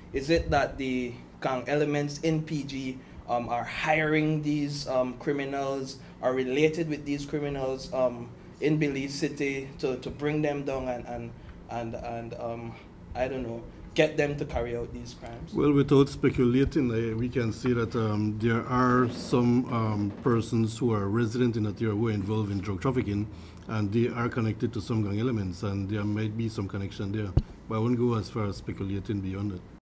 Is it that the gang elements in PG are hiring these criminals, are related with these criminals in Belize City to bring them down and I don't know, get them to carry out these crimes? Well, without speculating, we can say that there are some persons who are resident in that area who are involved in drug trafficking, and they are connected to some gang elements, and there might be some connection there. But I won't go as far as speculating beyond it.